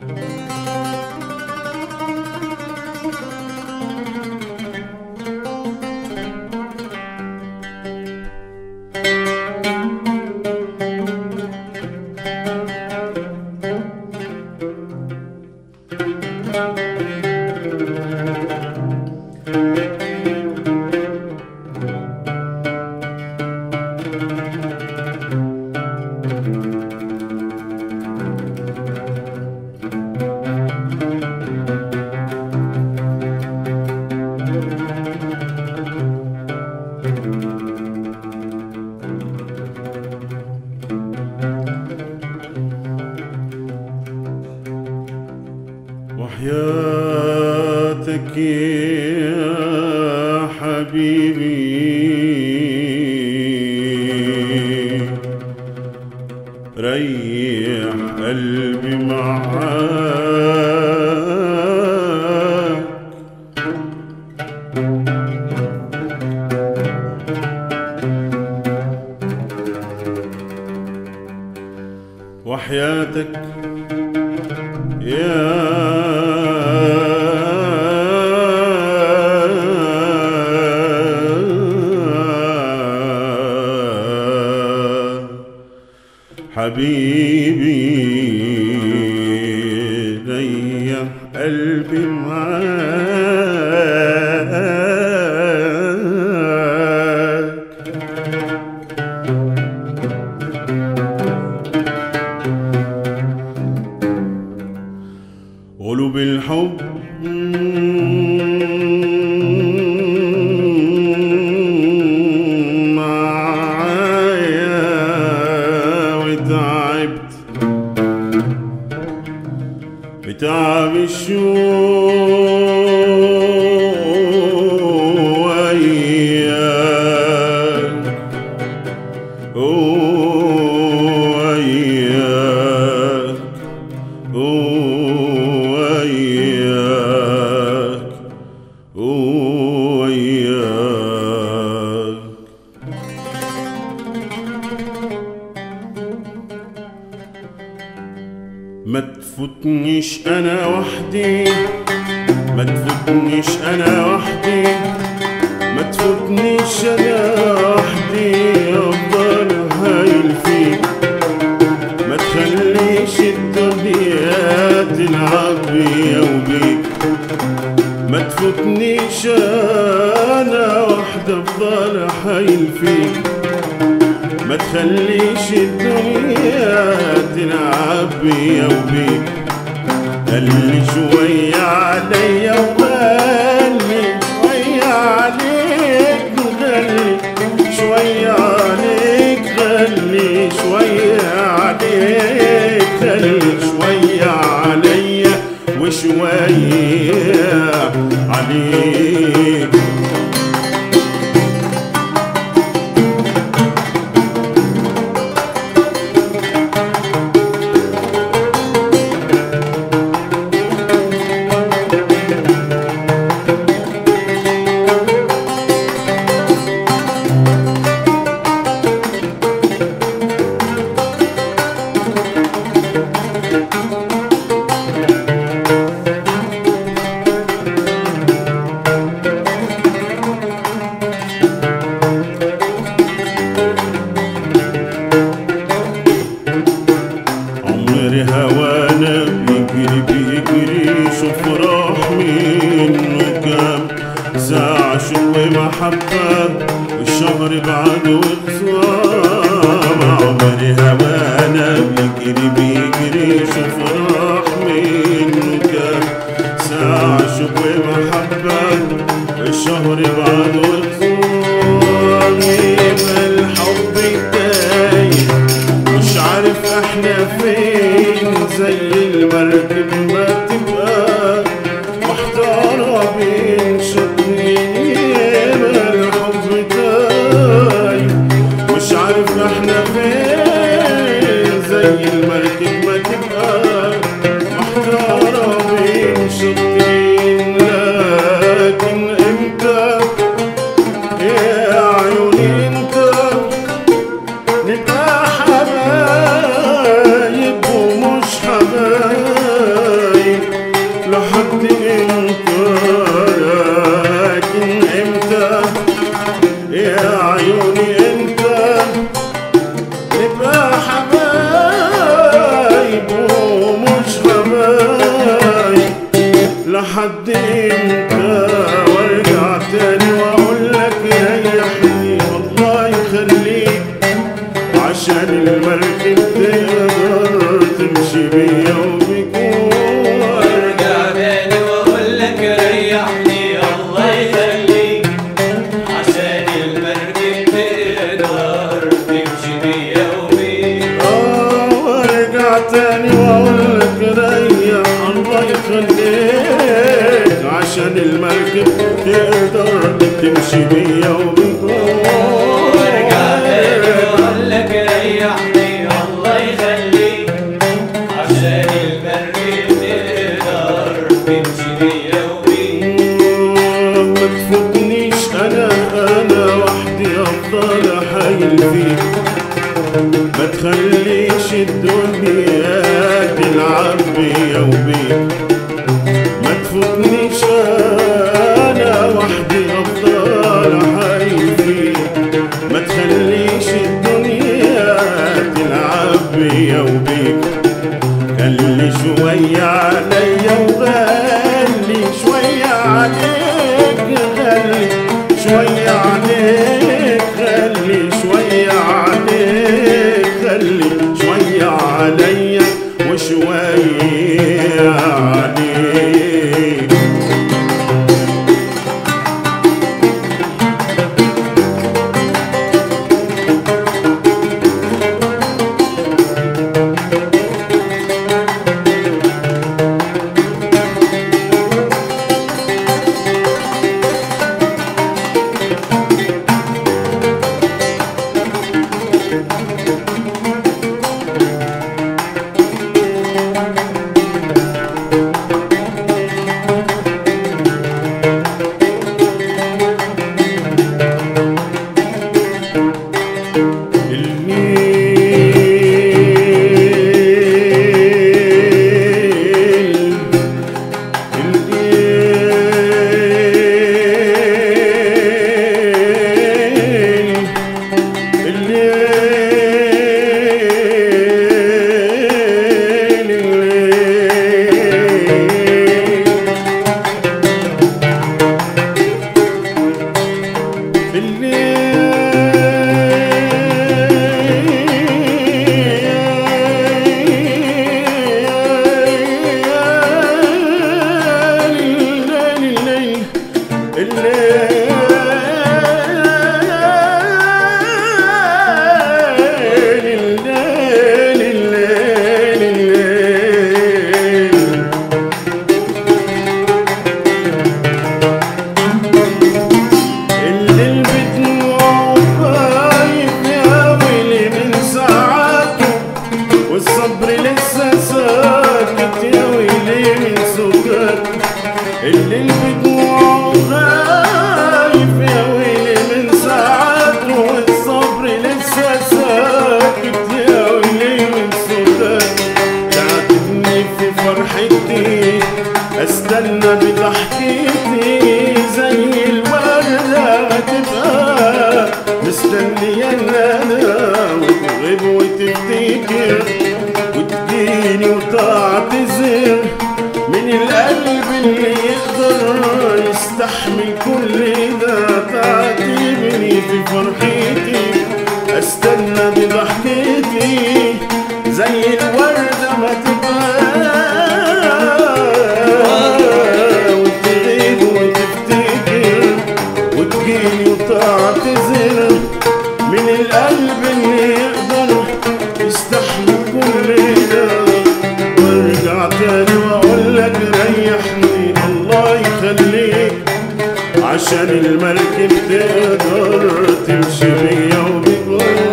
وحياتك يا حبيبي ريح قلبي معاك، وحياتك يا حبيبي ريح قلبي معاك، قلوب الحب معايا وتعبت بتعب الشوق وياك وياك وياك وياك. ما تفوتنيش انا وحدي، ما تفوتنيش انا وحدي، ما تفوتنيش انا وحدي، افضل هايل فيك، ما تخليش الدنيا تلعب بيا وبيك، ما تفوتنيش انا وحدي، افضل هايل فيك، ما تخليش الدنيا تلعب بيا وبيك. خلي شوية عليا وخلي شوية عليك، خلي شوية عليك، خلي شوية عليك، خلي شوية عليا وشوية عليك. هوانا بيجري بيجري، شوف راح منه كام ساعة شوق محبة، والشهر بعده خصام. عمري هوانا بيجري بيجري، شوف راح منه كام ساعة شوق محبة، والشهر بعده خصام. يبقى الحب تايه مش عارف احنا فين، زي المركب ما تبقى محتارة بين شطين. الحب تايه مش عارف احنا فين، زي المركب ما تبقى محتارة بين شطين. لكن امتى يا عيوني انت نبقى حبايب ومش حبايب، لحد امتى لكن امتى يا عيوني امتى نبقى حبايب ومش حبايب لحد امتى وارجع تاني واقول لك ريحني والله يخليك عشان المركب تقدر تمشي بيا وبيك وارجع تاني واقول لك ريحني الله يخليك عشان المركب تقدر تمشي بيا وبيك وارجع تاني واقول لك ريح الله يخليك عشان المركب تقدر تمشي بيا وبيك وارجع تاني واقول لك ريحني الله يخليك عشان المركب تقدر تمشي بيا وبيك ما تفوتنيش انا وحدي افضل احايل فيك ما تخليش الدنيا تلعب بيا وبيك ما تفوتنيش انا وحدي افضل احايل فيك ما تخليش الدنيا تلعب بيا وبيك خلي شوية عليا وغلي شوية عليك غلي شوية عليك غلي شوية عليك غلي شوية عليا وشوية عليك اللي بدموعه خايف يا ويلي من ساعاته والصبر لسه ساكت يا ويلي من سكات تعاتبني في فرحتي استنى بضحكتي زي الوردة تبقى مستنية انا وتغيب وتفتكر وتجيني وتعتذر من القلب اللي يقدر يستحمل كل ده تعاتبني في فرحتي استنى بضحكتي زي الوردة ما تبقى وتغيب وتفتكر وتجيني وتعتذر من القلب اللي يقدر يستحمل كل ده وارجع تاني واقول لك ريحني الله يخليك عشان المركب تقدر تمشي بيا وبيك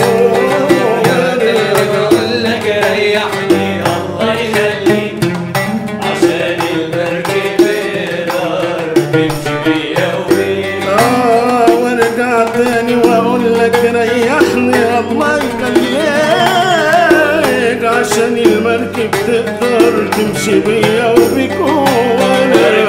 اقول لك ريحني الله يخليك عشان المركب تقدر تمشي بيا وبيك وارجع تاني واقول لك ريحني الله يخليك عشان المركب تقدر تمشي بيا وبيك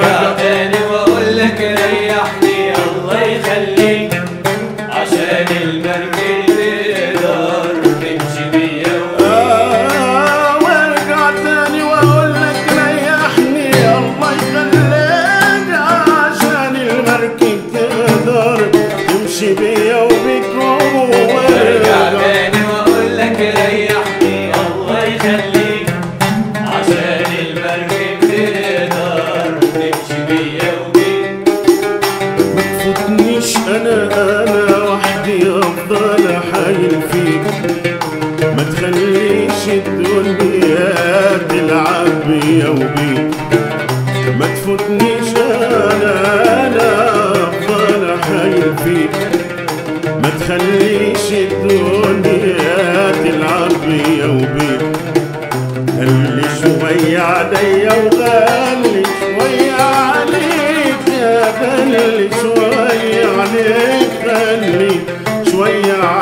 تخليش الدنيا تلعب بيا وبيك، ما تفوتنيش انا افضل احايل فيك، ما تخليش الدنيا تلعب بيا وبيك، خلي شوية عليا وغلي شوية عليك يا غلي شوية عليك، خلي شوية